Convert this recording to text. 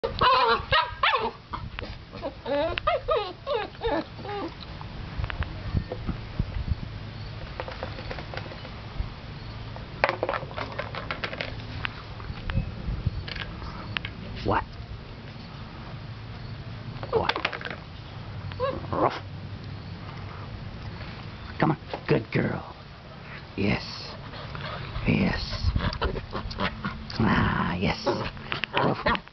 What? What? Ruff. Come on. Good girl. Yes. Yes. Ah, yes. Ruff.